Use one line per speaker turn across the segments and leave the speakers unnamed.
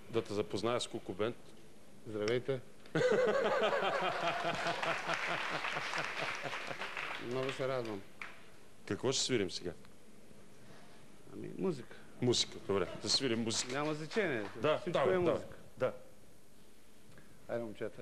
да те запозная с Куку Бенд.
Здравейте. Много се радвам.
Какво ще свирим сега?
Ами, музика.
Музика, добре. Да свирим музика.
Няма значение.
Да,
Всичко
да,
е музика.
да.
Айде, момчета.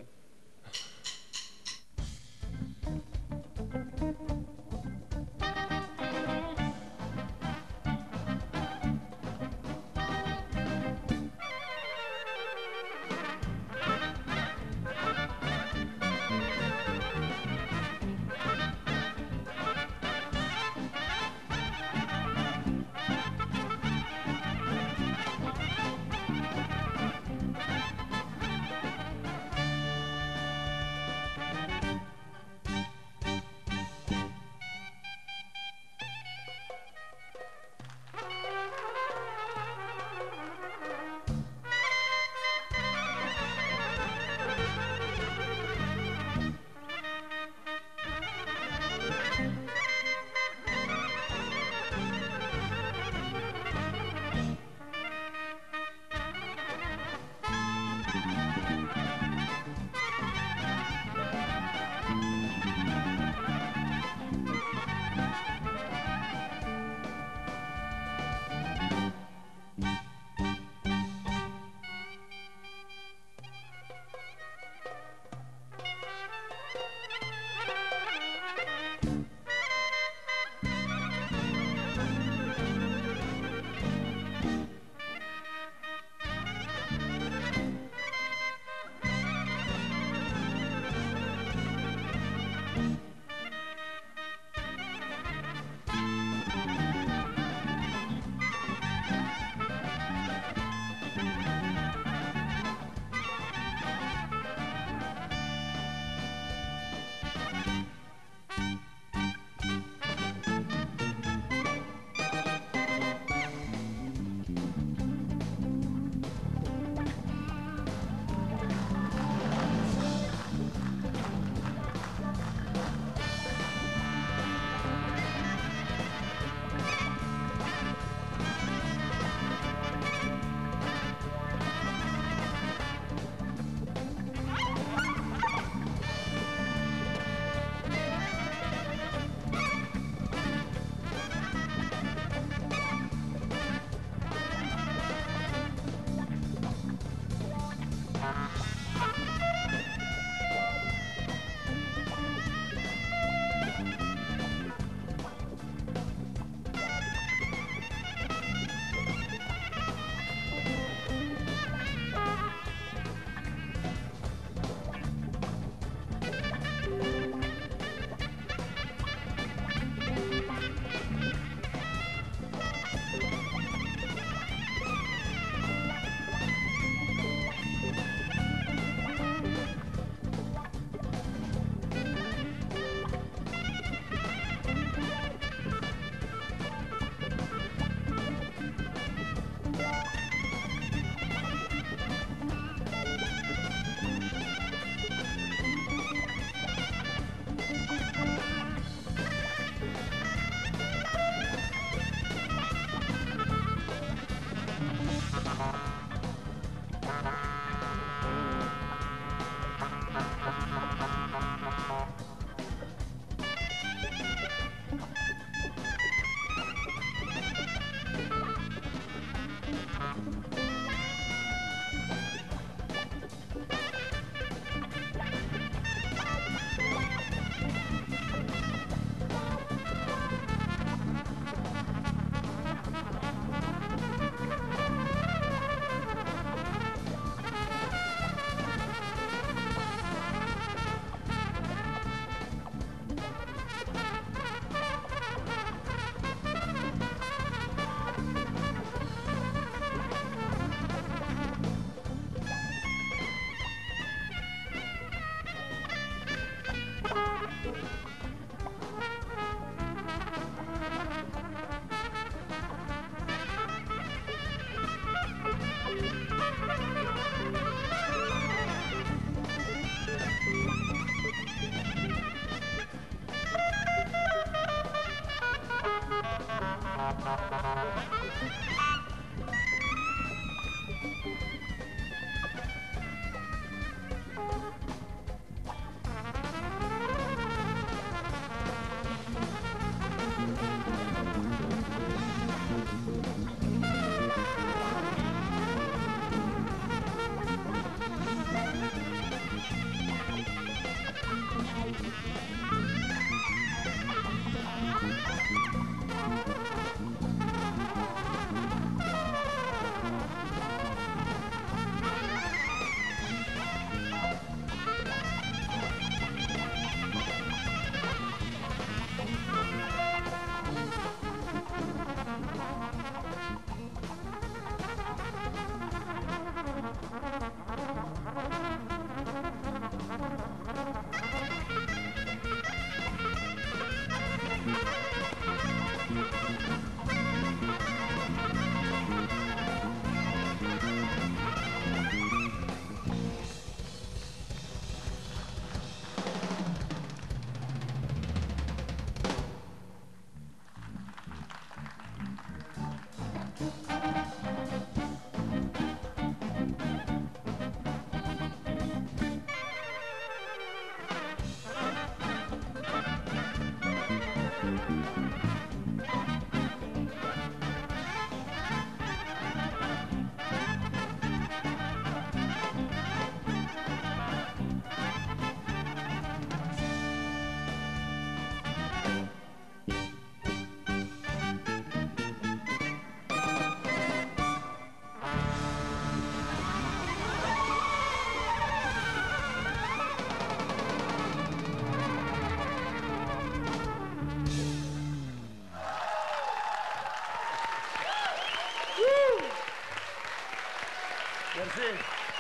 Мерси.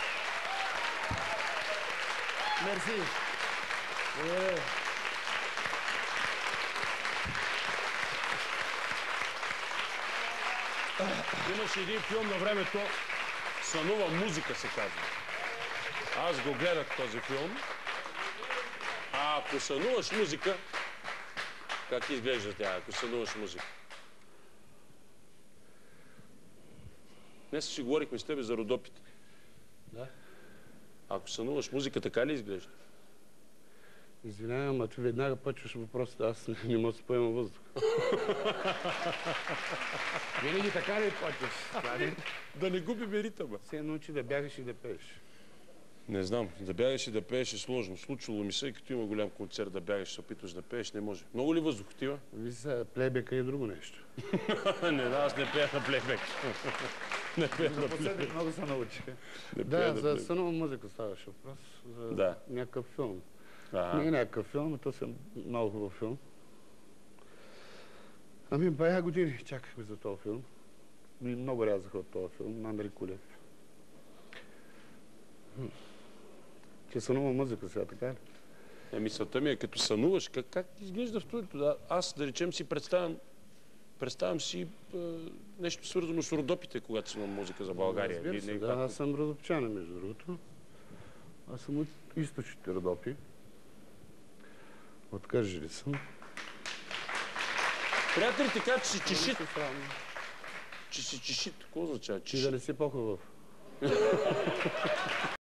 Мерси.
Имаше един филм на времето, Сънува музика се казва. Аз го гледах този филм. А ако сънуваш музика, как изглежда тя, ако сънуваш музика? Днес си говорихме с тебе за Родопите.
Да.
Ако сънуваш музика, така ли изглежда?
Извинявам, ама ти веднага почваш въпросите. Аз не мога да си поема въздух. Винаги така ли почваш?
Да не губим ритъма.
Се научи да бягаш и да пееш.
Не знам, да бягаш и да пееш е сложно. Случило ми се, и като има голям концерт да бягаш, се опитваш да пееш, не може. Много ли въздух отива?
Виж сега, плейбека е друго нещо.
Не, да, аз не пея на плейбек. Не пея на плейбек.
Напоследък много се научих.
Не пея
Да,
на
за
плейбек.
сънова музика ставаше въпрос. За
Да.
някакъв филм.
Ага.
Не е някакъв филм, а то е много хубав филм. Ами, бая години чакахме за този филм. И много рязаха от този филм, на Андрей Кулев. Че сънува музика сега, така ли?
Мисълта ми е, като сънуваш, как изглежда в студиото? Да, аз, да речем, си представям си нещо свързано с Родопите, когато сънувам музика за България.
Разбира се,
Или
да,
как-
аз съм родопчанин, между другото. Аз съм от източните Родопи. От Кърджали съм.
Приятели, така, че си
Не
чешит.
се срамвам.
Че си чешит. Какво означава?
Ти да не си по-хубав.